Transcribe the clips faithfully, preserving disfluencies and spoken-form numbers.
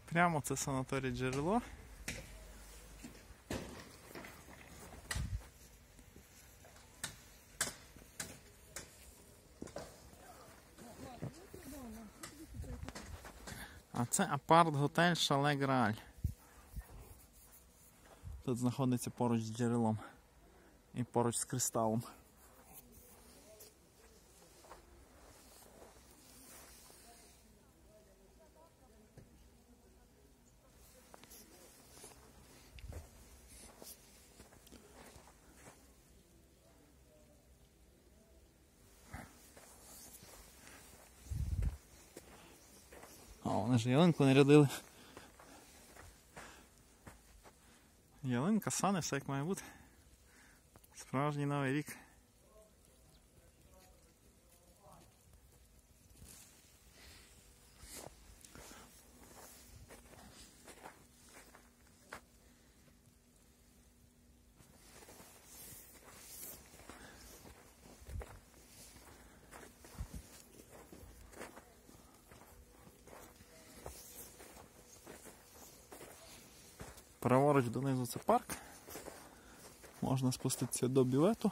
Прямо це санаторій Джерело. А це апарт-готель Шале Грааль. Тут знаходиться поруч з джерелом і поруч з кристалом. О, вони ж ялинку нарядили. Ялинка, сани, все як має бути. Справжній Новий рік. Праворуч донизу це парк. Можна спуститися до бювету.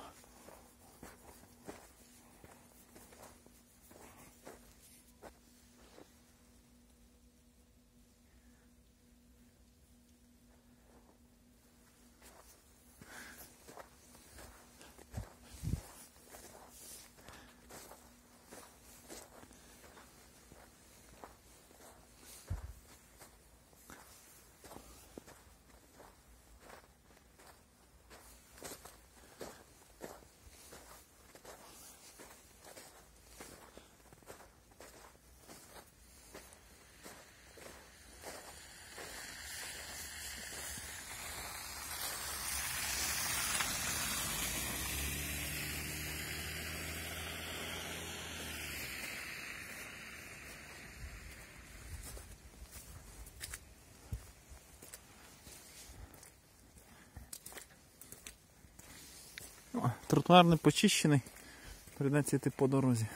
О, тротуар не почищений, прийдеться йти по дорозі.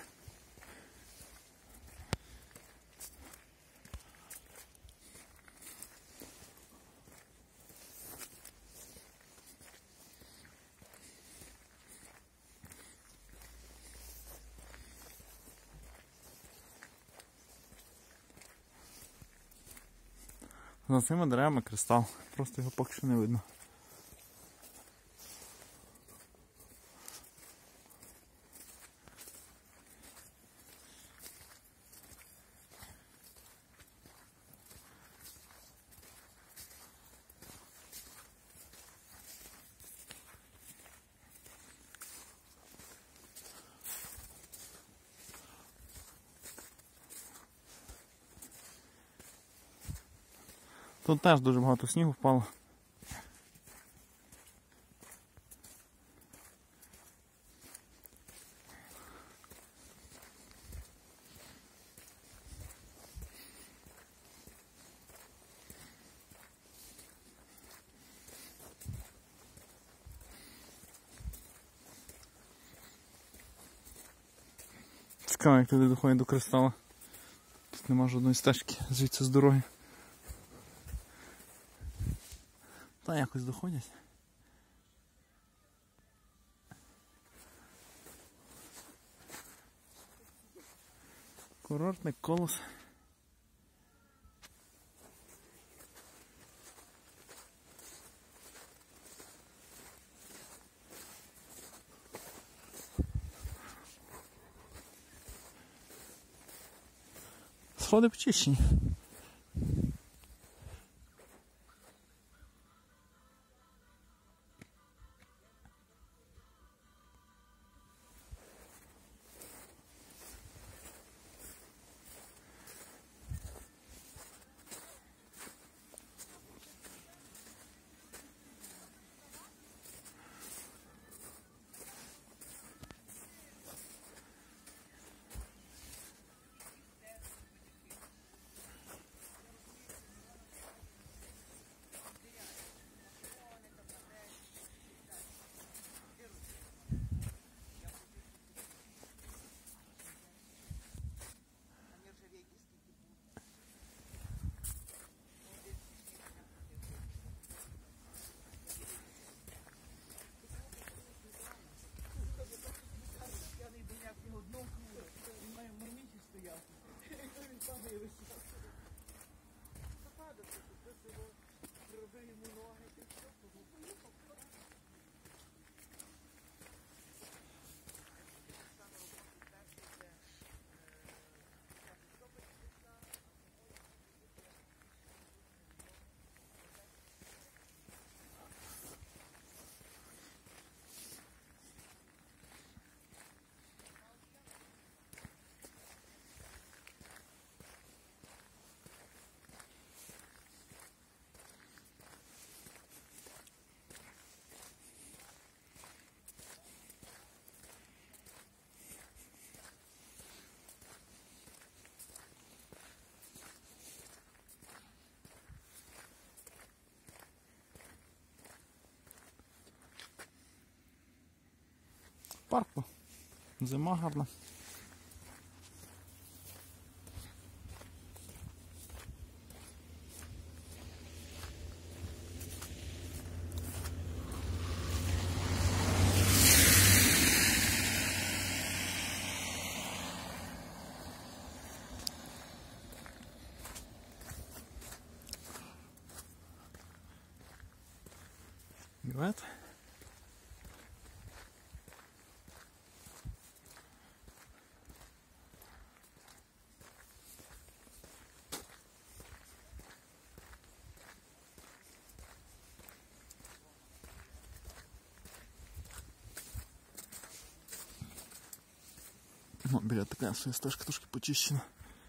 За цими деревами кристал, просто його поки що не видно. Тут теж дуже багато снігу впало. Цікаво, як туди доходять до кристала. Тут нема жодної стежки звідси з дороги. Та якось доходять. Курортний колос. Сходи почищені. Парку. Зима гарна. Привет. О, біля така своя стежка трошки почищена.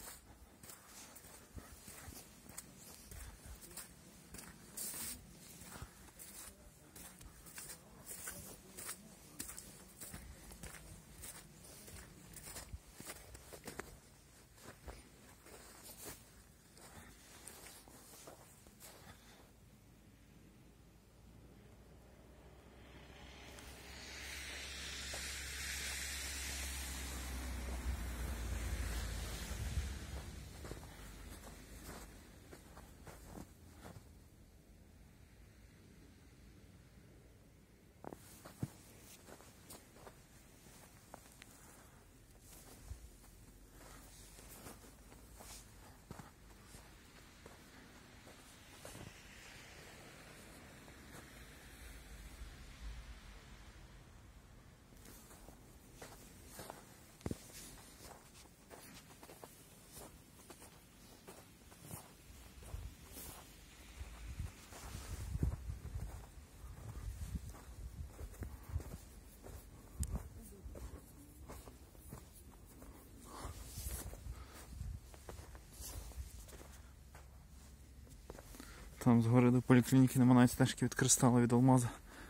Там згори до поліклініки нема навіть стежки від кристала, від алмаза.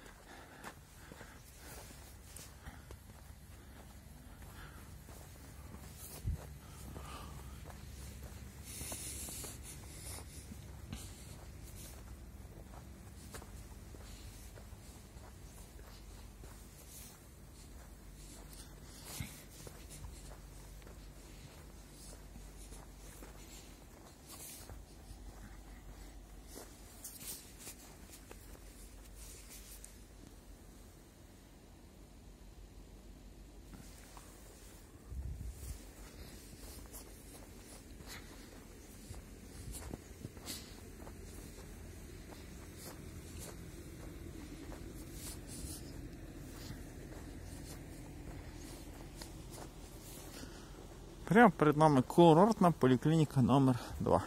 Прямо перед нами курортна поліклініка номер два.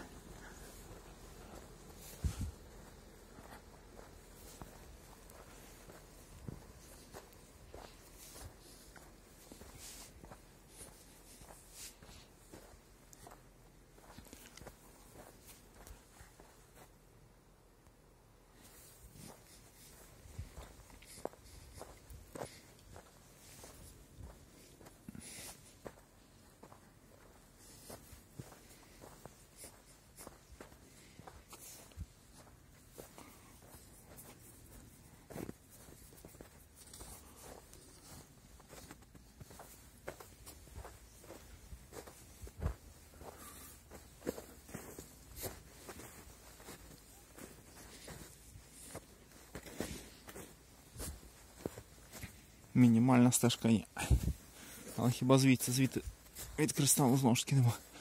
Мінімальна стежка є. Але хіба звідси, звідти від кристалу знову ж таки нема.